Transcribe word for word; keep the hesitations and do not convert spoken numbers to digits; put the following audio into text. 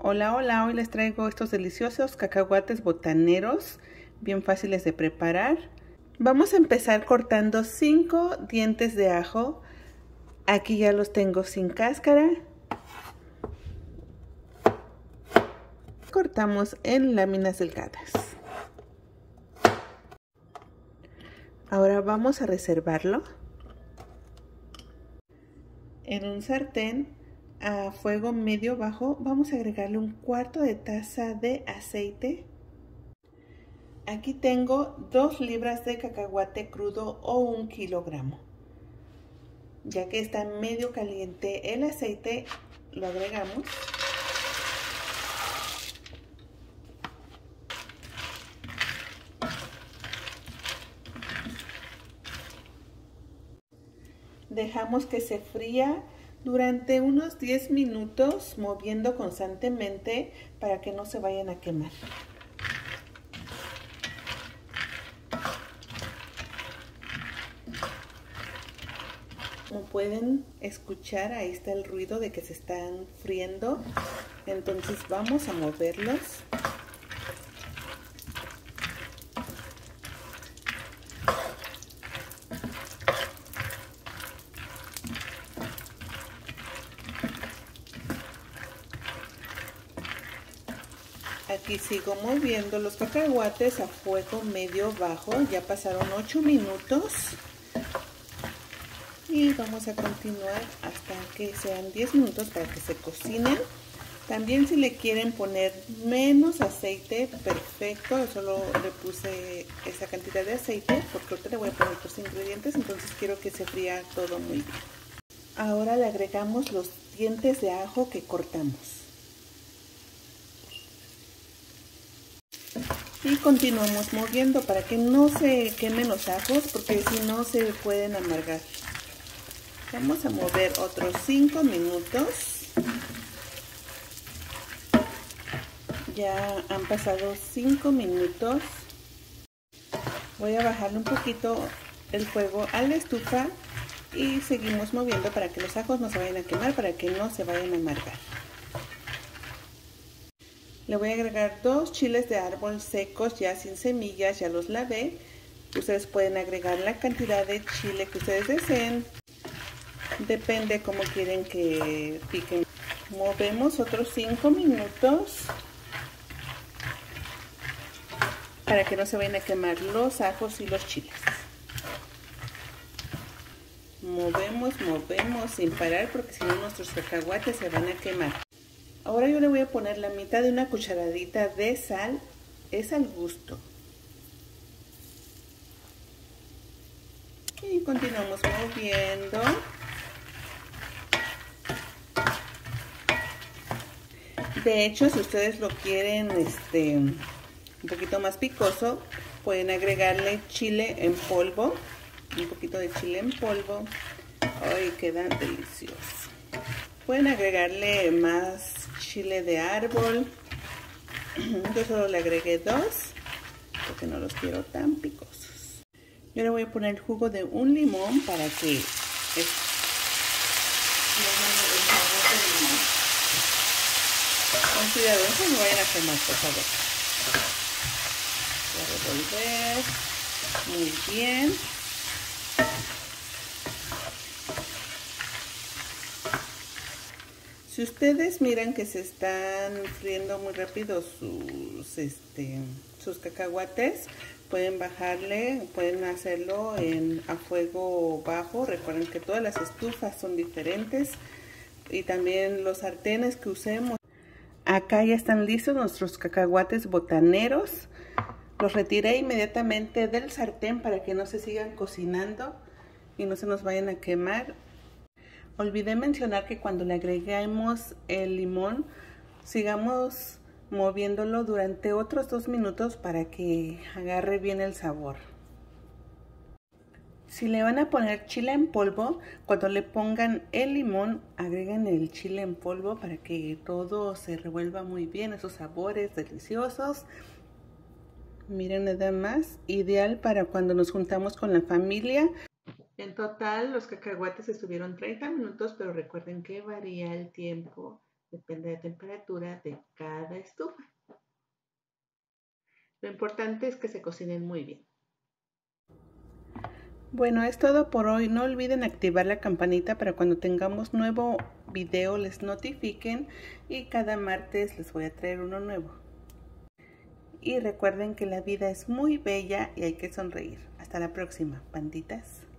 Hola, hola, hoy les traigo estos deliciosos cacahuates botaneros, bien fáciles de preparar. Vamos a empezar cortando cinco dientes de ajo. Aquí ya los tengo sin cáscara. Cortamos en láminas delgadas. Ahora vamos a reservarlo. En un sartén a fuego medio bajo vamos a agregarle un cuarto de taza de aceite. Aquí tengo dos libras de cacahuate crudo o un kilogramo. Ya que está medio caliente el aceite, lo agregamos. Dejamos que se fría durante unos diez minutos, moviendo constantemente para que no se vayan a quemar. Como pueden escuchar, ahí está el ruido de que se están friendo. Entonces vamos a moverlos. Aquí sigo moviendo los cacahuates a fuego medio bajo. Ya pasaron ocho minutos. Y vamos a continuar hasta que sean diez minutos para que se cocinen. También si le quieren poner menos aceite, perfecto. Solo le puse esa cantidad de aceite porque ahorita le voy a poner otros ingredientes. Entonces quiero que se fría todo muy bien. Ahora le agregamos los dientes de ajo que cortamos. Y continuamos moviendo para que no se quemen los ajos, porque si no se pueden amargar. Vamos a mover otros cinco minutos. Ya han pasado cinco minutos. Voy a bajarle un poquito el fuego a la estufa y seguimos moviendo para que los ajos no se vayan a quemar, para que no se vayan a amargar. Le voy a agregar dos chiles de árbol secos, ya sin semillas, ya los lavé. Ustedes pueden agregar la cantidad de chile que ustedes deseen. Depende cómo quieren que piquen. Movemos otros cinco minutos para que no se vayan a quemar los ajos y los chiles. Movemos, movemos sin parar porque si no nuestros cacahuates se van a quemar. Ahora yo le voy a poner la mitad de una cucharadita de sal, es al gusto. Y continuamos moviendo. De hecho, si ustedes lo quieren este, un poquito más picoso, pueden agregarle chile en polvo, un poquito de chile en polvo. ¡Ay, queda delicioso! Pueden agregarle más chile de árbol. Yo solo le agregué dos porque no los quiero tan picosos. Yo le voy a poner el jugo de un limón para que es... con cuidado, no se me vayan a quemar, por favor. Voy a revolver muy bien. Si ustedes miran que se están friendo muy rápido sus, este, sus cacahuates, pueden bajarle, pueden hacerlo en, a fuego bajo. Recuerden que todas las estufas son diferentes y también los sartenes que usemos. Acá ya están listos nuestros cacahuates botaneros. Los retiré inmediatamente del sartén para que no se sigan cocinando y no se nos vayan a quemar. Olvidé mencionar que cuando le agreguemos el limón, sigamos moviéndolo durante otros dos minutos para que agarre bien el sabor. Si le van a poner chile en polvo, cuando le pongan el limón, agreguen el chile en polvo para que todo se revuelva muy bien, esos sabores deliciosos. Miren nada más, ideal para cuando nos juntamos con la familia. En total los cacahuates estuvieron treinta minutos, pero recuerden que varía el tiempo Depende de la temperatura de cada estufa. Lo importante es que se cocinen muy bien. Bueno, es todo por hoy. No olviden activar la campanita para cuando tengamos nuevo video les notifiquen, y cada martes les voy a traer uno nuevo. Y recuerden que la vida es muy bella y hay que sonreír. Hasta la próxima, panditas.